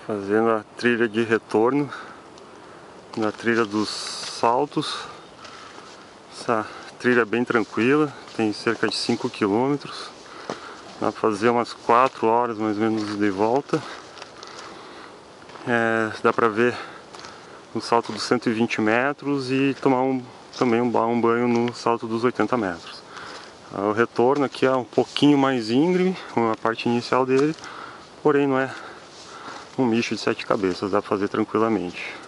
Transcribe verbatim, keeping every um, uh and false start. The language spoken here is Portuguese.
Fazendo a trilha de retorno na trilha dos saltos. Essa trilha é bem tranquila, tem cerca de cinco quilômetros. Dá pra fazer umas quatro horas mais ou menos de volta. É, dá pra ver o salto dos cento e vinte metros e tomar um, também um, um banho no salto dos oitenta metros. O retorno aqui é um pouquinho mais íngreme, a parte inicial dele, porém não é um bicho de sete cabeças, dá pra fazer tranquilamente.